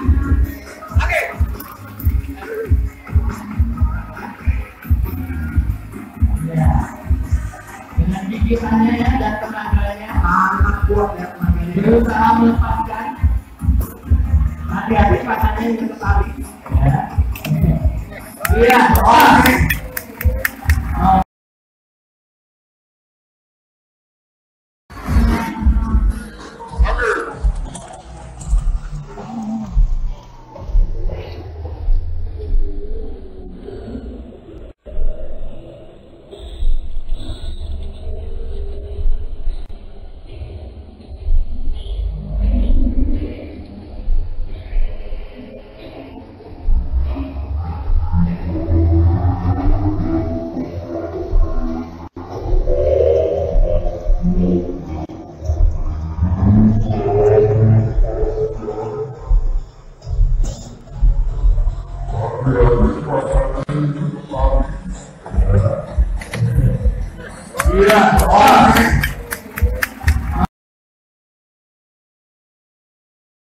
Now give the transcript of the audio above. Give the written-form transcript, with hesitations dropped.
Oke. Ya. Dengan pikirannya ya dan tenaganya sangat kuat ya tenaganya. Berusaha melepaskan. Hati-hati matanya yang tertarik. Ya. Iya. Iya.